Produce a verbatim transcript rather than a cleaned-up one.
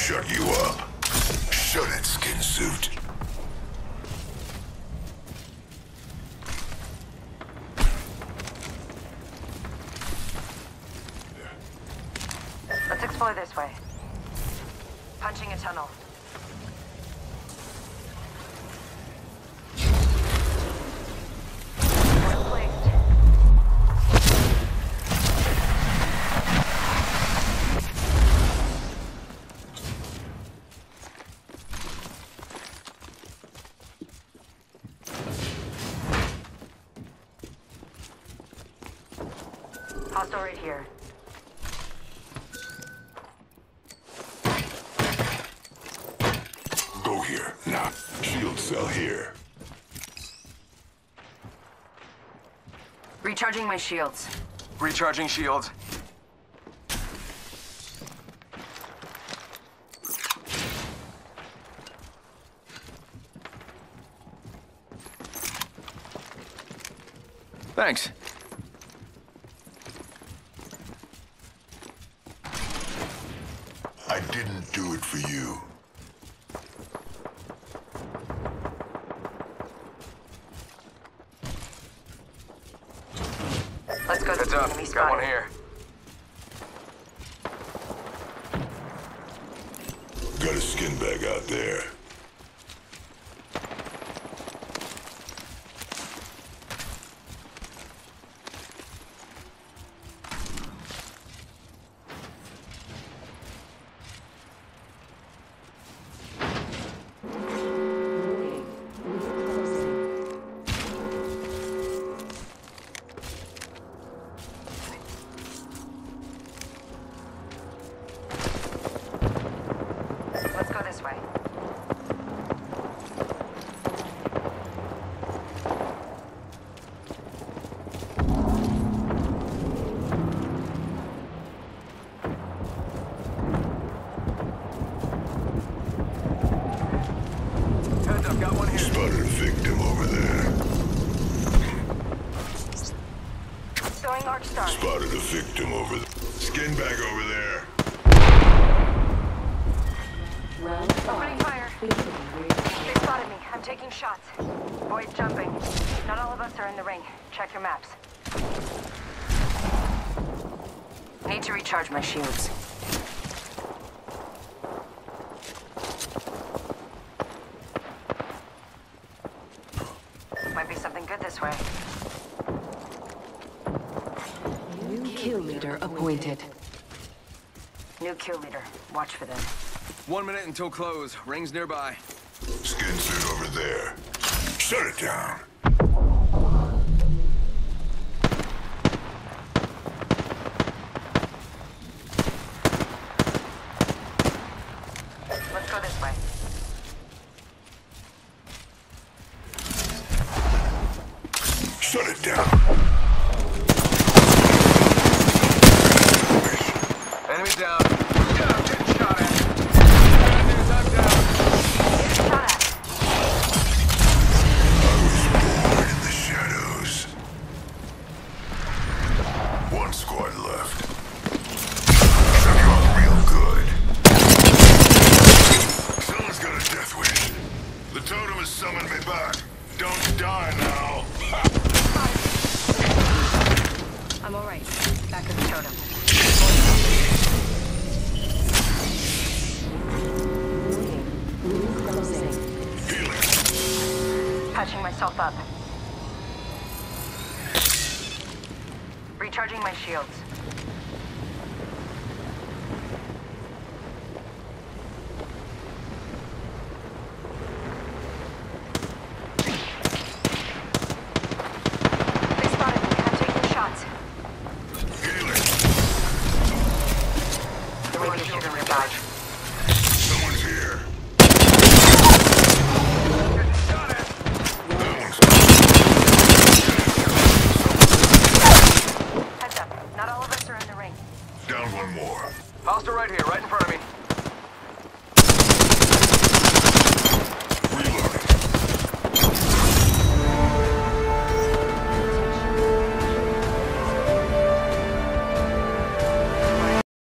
shut you up. Shut it, skin suit. Let's explore this way. Punching a tunnel. Well placed. Hostile right here. Go here. Nah. Shield cell here. Recharging my shields. Recharging shields. Thanks. I didn't do it for you. Let's go to Heads the up. enemy Got spotted. one here. Got a skin bag out there. Let's go this way. Heads up. Got one here. Spotted a victim over there. Throwing arc star. Spotted a victim over there. Skin bag over there. Opening fire. They spotted me. I'm taking shots. Avoid jumping. Not all of us are in the ring. Check your maps. Need to recharge my shields. Might be something good this way. New kill leader appointed. New kill leader. Watch for them. One minute until close. Rings nearby. Skin suit over there. Shut it down. Let's go this way. Shut it down. Enemy down. Yeah, I'm getting shot at. Bad news, I'm down. Getting shot at. I was born in the shadows. One squad left. Shook you up real good. Someone's got a death wish. The totem has summoned me back. Don't die now. I'm alright. Back at the totem. Healing. Patching myself up. Recharging my shields. They spotted me. I'm taking shots. Healing. The way you can revive. Someone's here. Shot at. That one's Heads up. Not all of us are in the ring. down one more. Hostile right here, right in front of me.